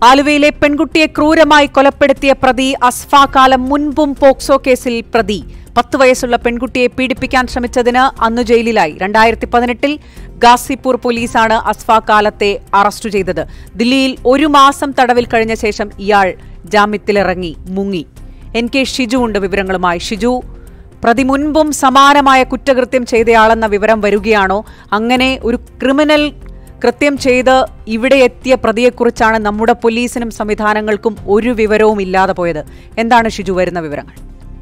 ആലുവയിലെ പെൺകുട്ടിയെ ക്രൂരമായി കൊലപ്പെടുത്തിയ പ്രതി അസ്ഫാകാലം മുൻപും പോക്സോ കേസിൽ പ്രതി. 10 വയസ്സുള്ള പെൺകുട്ടിയെ പീഡിപ്പിക്കാൻ ശ്രമിച്ചതിന് അന്ന് ജയിലിലായി. 2018-ൽ ഗാസിപൂർ പോലീസാണ് അസ്ഫാകാലത്തെ അറസ്റ്റ് ചെയ്തത്. ദില്ലിയിൽ 1 മാസം തടവിൽ കഴിഞ്ഞ ശേഷം ഇയാൾ ജാമ്യത്തിലിറങ്ങി മുങ്ങി. NK ഷിജു ഉണ്ട് വിവരങ്ങളുമായി. ഷിജു, പ്രതി മുൻപും സമാനമായ കുറ്റകൃത്യം ചെയ്തയാളെന്ന വിവരം വരികയാണോ? അങ്ങനെ ഒരു ക്രിമിനൽ കൃത്യം ചെയ്ത് ഇവിടെ എത്തിയ പ്രതിയെക്കുറിച്ചാണ് നമ്മുടെ പോലീസിനും സംവിധാനങ്ങൾക്കും ഒരു വിവരവും ഇല്ലാതെ പോയത്. എന്താണ് ഷിജു വരുന്ന വിവരങ്ങൾ?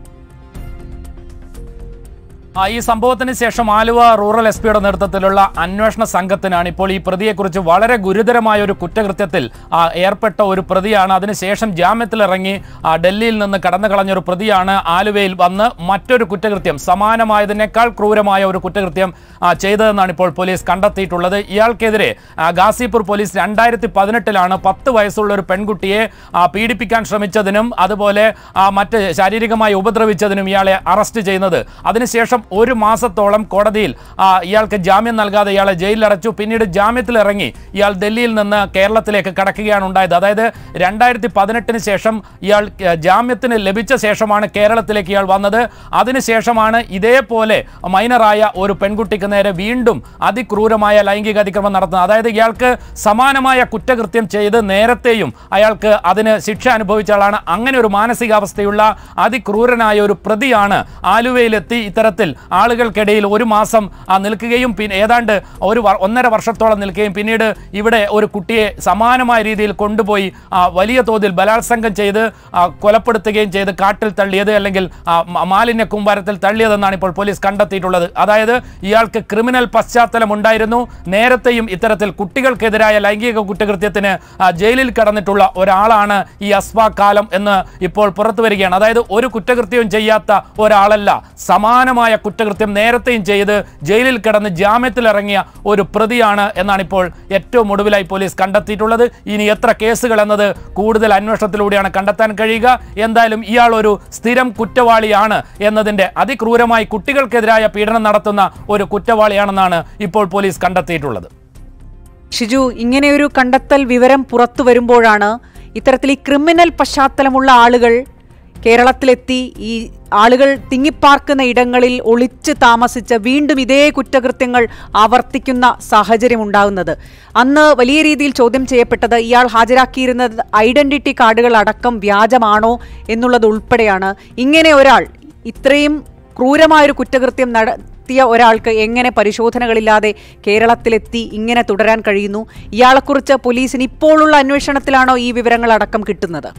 ഈ സംഭവത്തിന് ശേഷം ആലുവ റൂറൽ SP-യുടെ നേതൃത്വത്തിലുള്ള അന്വേഷണ സംഘത്തിനാണ് ഇപ്പോൾ ഈ പ്രതിയെക്കുറിച്ച് വളരെ ഗുരുതരമായ ഒരു കുറ്റകൃത്യത്തിൽ ഏർപ്പെട്ട ഒരു പ്രതിയാണ്. അതിനുശേഷം ജാമ്യത്തിലിറങ്ങി ഡൽഹിയിൽ നിന്ന് കടന്നു കളഞ്ഞൊരു പ്രതിയാണ് ആലുവയിൽ വന്ന് മറ്റൊരു കുറ്റകൃത്യം, സമാനമായതിനേക്കാൾ ക്രൂരമായ ഒരു കുറ്റകൃത്യം ചെയ്തതെന്നാണ് ഇപ്പോൾ പോലീസ് കണ്ടെത്തിയിട്ടുള്ളത്. ഇയാൾക്കെതിരെ ഗാസിപൂർ പോലീസ് 2018-ലാണ് 10 വയസ്സുള്ള ഒരു പെൺകുട്ടിയെ പീഡിപ്പിക്കാൻ ശ്രമിച്ചതിനും അതുപോലെ മറ്റ് ശാരീരികമായി ഉപദ്രവിച്ചതിനും ഇയാളെ അറസ്റ്റ് ചെയ്യുന്നത്. അതിനുശേഷം 1 മാസത്തോളം കോടതിയിൽ ഇയാൾക്ക് ജാമ്യം നൽകാതെ ഇയാളെ ജയിലിലടച്ചു. പിന്നീട് ജാമ്യത്തിലിറങ്ങി ഇയാൾ ഡൽഹിയിൽ നിന്ന് കേരളത്തിലേക്ക് കടക്കുകയാണ് ഉണ്ടായത്. അതായത് 2018-ന് ശേഷം ഇയാൾ ജാമ്യത്തിന് ലഭിച്ച ശേഷമാണ് കേരളത്തിലേക്ക് ഇയാൾ വന്നത്. അതിനുശേഷമാണ് ഇതേപോലെ മൈനറായ ഒരു പെൺകുട്ടിക്ക് നേരെ വീണ്ടും അതിക്രൂരമായ ലൈംഗിക അതിക്രമം നടത്തുന്നത്. അതായത് ഇയാൾക്ക് സമാനമായ കുറ്റകൃത്യം ചെയ്ത് നേരത്തെയും അയാൾക്ക് അതിന് ശിക്ഷ അനുഭവിച്ച ആളാണ്. അങ്ങനെ ഒരു മാനസികാവസ്ഥയുള്ള അതിക്രൂരനായ ഒരു പ്രതിയാണ് ആലുവയിലെത്തി ഇത്തരത്തിൽ ആളുകൾക്കിടയിൽ 1 മാസം നിൽക്കുകയും പിന്നെ ഏതാണ്ട് 1.5 വർഷത്തോളം നിൽക്കുകയും പിന്നീട് ഇവിടെ ഒരു കുട്ടിയെ സമാനമായ രീതിയിൽ കൊണ്ടുപോയി വലിയ തോതിൽ ബലാത്സംഗം ചെയ്ത് കൊലപ്പെടുത്തുകയും ചെയ്ത് കാട്ടിൽ തള്ളിയത് അല്ലെങ്കിൽ മാലിന്യ കൂമ്പാരത്തിൽ തള്ളിയതെന്നാണ് ഇപ്പോൾ പോലീസ് കണ്ടെത്തിയിട്ടുള്ളത്. അതായത് ഇയാൾക്ക് ക്രിമിനൽ പശ്ചാത്തലം ഉണ്ടായിരുന്നു. നേരത്തെയും ഇത്തരത്തിൽ കുട്ടികൾക്കെതിരായ ലൈംഗിക കുറ്റകൃത്യത്തിന് ജയിലിൽ കടന്നിട്ടുള്ള ഒരാളാണ് ഈ അസ്ഫാകാലം എന്ന് ഇപ്പോൾ പുറത്തു വരികയാണ്. അതായത് ഒരു കുറ്റകൃത്യവും ചെയ്യാത്ത ഒരാളല്ല, സമാനമായ കുറ്റകൃത്യം നേരത്തെയും ചെയ്ത് ജയിലിൽ കിടന്ന് ജാമ്യത്തിലിറങ്ങിയ ഒരു പ്രതിയാണ് എന്നാണ് ഇപ്പോൾ ഏറ്റവും ഒടുവിലായി പോലീസ് കണ്ടെത്തിയിട്ടുള്ളത്. ഇനി എത്ര കേസുകൾ എന്നത് കൂടുതൽ അന്വേഷണത്തിലൂടെയാണ് കണ്ടെത്താൻ കഴിയുക. എന്തായാലും ഇയാൾ ഒരു സ്ഥിരം കുറ്റവാളിയാണ് എന്നതിന്റെ അതിക്രൂരമായി കുട്ടികൾക്കെതിരായ പീഡനം നടത്തുന്ന ഒരു കുറ്റവാളിയാണെന്നാണ് ഇപ്പോൾ പോലീസ് കണ്ടെത്തിയിട്ടുള്ളത്. ഷിജു, ഇങ്ങനെയൊരു കണ്ടെത്തൽ വിവരം പുറത്തു വരുമ്പോഴാണ് ഇത്തരത്തിൽ ഈ ക്രിമിനൽ പശ്ചാത്തലമുള്ള ആളുകൾ കേരളത്തിലെത്തി ഈ ആളുകൾ തിങ്ങിപ്പാർക്കുന്ന ഇടങ്ങളിൽ ഒളിച്ച് താമസിച്ച് വീണ്ടും ഇതേ കുറ്റകൃത്യങ്ങൾ ആവർത്തിക്കുന്ന സാഹചര്യം ഉണ്ടാകുന്നത്. അന്ന് വലിയ രീതിയിൽ ചോദ്യം ചെയ്യപ്പെട്ടത് ഇയാൾ ഹാജരാക്കിയിരുന്ന ഐഡന്റിറ്റി കാർഡുകൾ അടക്കം വ്യാജമാണോ എന്നുള്ളത് ഉൾപ്പെടെയാണ്. ഇങ്ങനെ ഒരാൾ ഇത്രയും ക്രൂരമായൊരു കുറ്റകൃത്യം നടത്തിയ ഒരാൾക്ക് എങ്ങനെ പരിശോധനകളില്ലാതെ കേരളത്തിലെത്തി ഇങ്ങനെ തുടരാൻ കഴിയുന്നു? ഇയാളെക്കുറിച്ച് പോലീസിന് ഇപ്പോഴുള്ള അന്വേഷണത്തിലാണോ ഈ വിവരങ്ങൾ അടക്കം കിട്ടുന്നത്?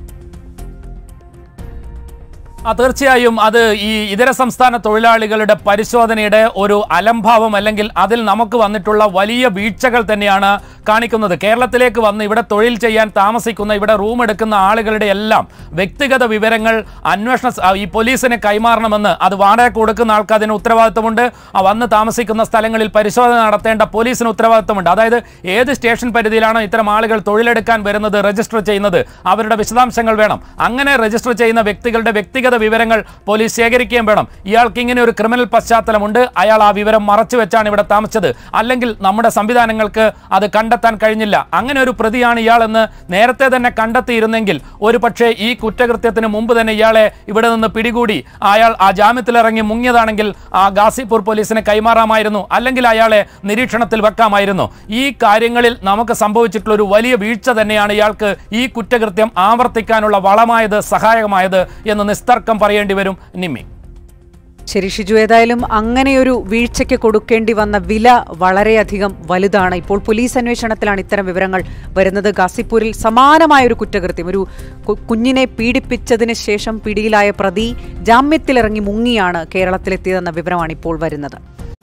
തീർച്ചയായും അത് ഈ ഇതര സംസ്ഥാന തൊഴിലാളികളുടെ പരിശോധനയുടെ ഒരു അലംഭാവം അല്ലെങ്കിൽ അതിൽ നമുക്ക് വന്നിട്ടുള്ള വലിയ വീഴ്ചകൾ തന്നെയാണ് കാണിക്കുന്നത്. കേരളത്തിലേക്ക് വന്ന് ഇവിടെ തൊഴിൽ ചെയ്യാൻ താമസിക്കുന്ന, ഇവിടെ റൂം എടുക്കുന്ന ആളുകളുടെ എല്ലാം വ്യക്തിഗത വിവരങ്ങൾ ഈ പോലീസിന് കൈമാറണമെന്ന്, അത് വാടക കൊടുക്കുന്ന ആൾക്ക് അതിന് ഉത്തരവാദിത്വമുണ്ട്. വന്ന് താമസിക്കുന്ന സ്ഥലങ്ങളിൽ പരിശോധന നടത്തേണ്ട പോലീസിന് ഉത്തരവാദിത്വമുണ്ട്. അതായത് ഏത് സ്റ്റേഷൻ പരിധിയിലാണോ ഇത്തരം ആളുകൾ തൊഴിലെടുക്കാൻ വരുന്നത് രജിസ്റ്റർ ചെയ്യുന്നത്, അവരുടെ വിശദാംശങ്ങൾ വേണം. അങ്ങനെ രജിസ്റ്റർ ചെയ്യുന്ന വ്യക്തികളുടെ വ്യക്തിഗത വിവരങ്ങൾ പോലീസ് ശേഖരിക്കുകയും വേണം. ഇയാൾക്ക് ഇങ്ങനെ ഒരു ക്രിമിനൽ പശ്ചാത്തലമുണ്ട്, അയാൾ ആ വിവരം മറച്ചു വെച്ചാണ് ഇവിടെ താമസിച്ചത്, അല്ലെങ്കിൽ നമ്മുടെ സംവിധാനങ്ങൾക്ക് അത് കണ്ടെത്താൻ കഴിഞ്ഞില്ല. അങ്ങനെ ഒരു പ്രതിയാണ് ഇയാളെന്ന് നേരത്തെ തന്നെ കണ്ടെത്തിയിരുന്നെങ്കിൽ ഒരു പക്ഷേ ഈ കുറ്റകൃത്യത്തിന് മുമ്പ് തന്നെ ഇയാളെ ഇവിടെ നിന്ന് പിടികൂടി അയാൾ ആ ജാമ്യത്തിലിറങ്ങി മുങ്ങിയതാണെങ്കിൽ ഗാസിപൂർ പോലീസിന് കൈമാറാമായിരുന്നു, അല്ലെങ്കിൽ അയാളെ നിരീക്ഷണത്തിൽ വെക്കാമായിരുന്നു. ഈ കാര്യങ്ങളിൽ നമുക്ക് സംഭവിച്ചിട്ടുള്ള ഒരു വലിയ വീഴ്ച തന്നെയാണ് ഇയാൾക്ക് ഈ കുറ്റകൃത്യം ആവർത്തിക്കാനുള്ള വളമായത്, സഹായകമായത് എന്ന് നിസ്തർക്കം പറയേണ്ടി വരും. നിമ്മി. ശരി ഷിജു, ഏതായാലും അങ്ങനെയൊരു വീഴ്ചയ്ക്ക് കൊടുക്കേണ്ടി വന്ന വില വളരെയധികം വലുതാണ്. ഇപ്പോൾ പോലീസ് അന്വേഷണത്തിലാണ് ഇത്തരം വിവരങ്ങൾ വരുന്നത്. ഗാസിപൂരിൽ സമാനമായൊരു കുറ്റകൃത്യം, ഒരു കുഞ്ഞിനെ പീഡിപ്പിച്ചതിന് ശേഷം പിടിയിലായ പ്രതി ജാമ്യത്തിലിറങ്ങി മുങ്ങിയാണ് കേരളത്തിലെത്തിയതെന്ന വിവരമാണ് ഇപ്പോൾ വരുന്നത്.